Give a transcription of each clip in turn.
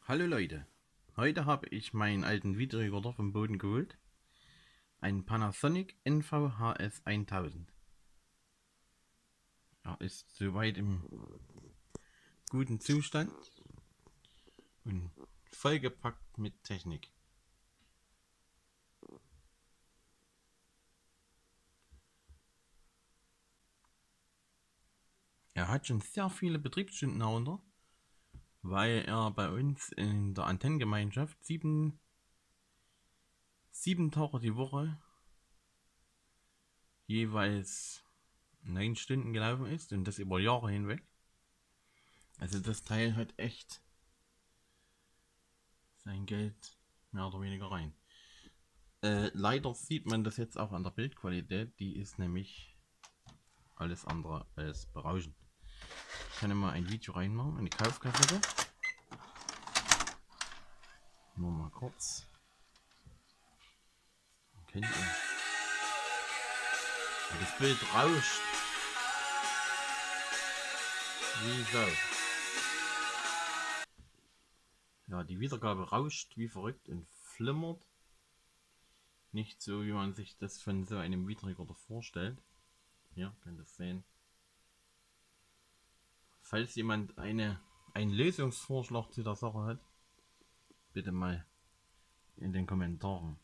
Hallo Leute, heute habe ich meinen alten Videorekorder vom Boden geholt, einen Panasonic NVHS 1000. Er ist soweit im guten Zustand und vollgepackt mit Technik. Er hat schon sehr viele Betriebsstunden darunter, weil er bei uns in der Antennengemeinschaft sieben Tage die Woche jeweils 9 Stunden gelaufen ist und das über Jahre hinweg. Also das Teil hat echt sein Geld mehr oder weniger rein. Leider sieht man das jetzt auch an der Bildqualität, die ist nämlich alles andere als berauschend. Ich kann mal ein Video reinmachen in die Kaufkassette. Nur mal kurz. Kennt ihr? Das Bild rauscht. Wie Sau. Ja, die Wiedergabe rauscht wie verrückt und flimmert. Nicht so, wie man sich das von so einem Videorekorder vorstellt. Hier, könnt ihr es sehen. Falls jemand einen Lösungsvorschlag zu der Sache hat, bitte mal in den Kommentaren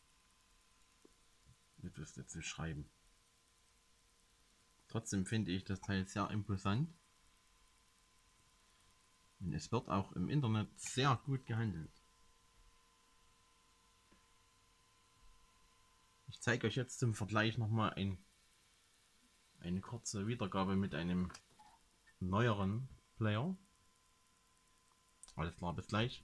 etwas dazu schreiben. Trotzdem finde ich das Teil sehr imposant. Und es wird auch im Internet sehr gut gehandelt. Ich zeige euch jetzt zum Vergleich nochmal eine kurze Wiedergabe mit einem neueren Player. Alles klar, bis gleich.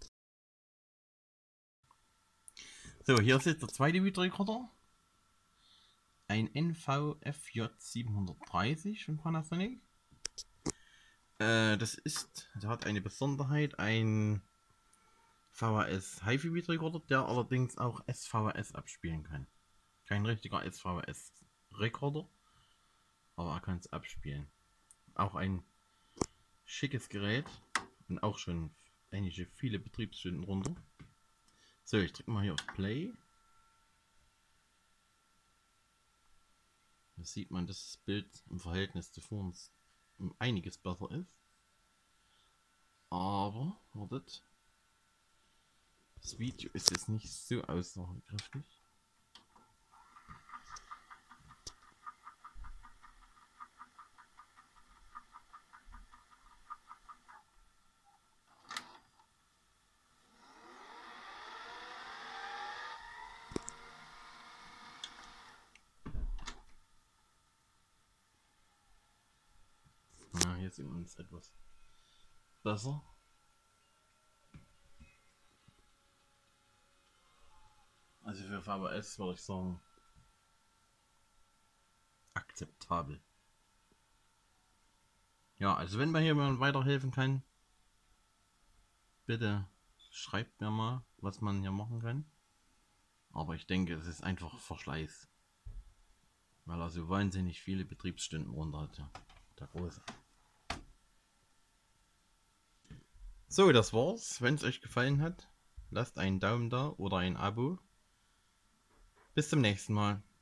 So, hier ist jetzt der zweite Videorekorder. Ein NVFJ 730 von Panasonic. Der hat eine Besonderheit, ein VHS HiFi Videorekorder, der allerdings auch SVHS abspielen kann. Kein richtiger SVHS Rekorder, aber er kann es abspielen. Auch ein schickes Gerät und auch schon viele Betriebsstunden runter. So, ich drücke mal hier auf Play. Da sieht man, dass das Bild im Verhältnis zu vor uns um einiges besser ist. Aber, wartet. Das Video ist jetzt nicht so aussagekräftig. Na, hier sieht man es etwas besser. Also für VHS würde ich sagen, akzeptabel. Ja, also wenn mir hier jemand weiterhelfen kann, bitte schreibt mir mal, was man hier machen kann. Aber ich denke, es ist einfach Verschleiß. Weil er so wahnsinnig viele Betriebsstunden runter hat. Ja, der Große. So, das war's. Wenn es euch gefallen hat, lasst einen Daumen da oder ein Abo. Bis zum nächsten Mal.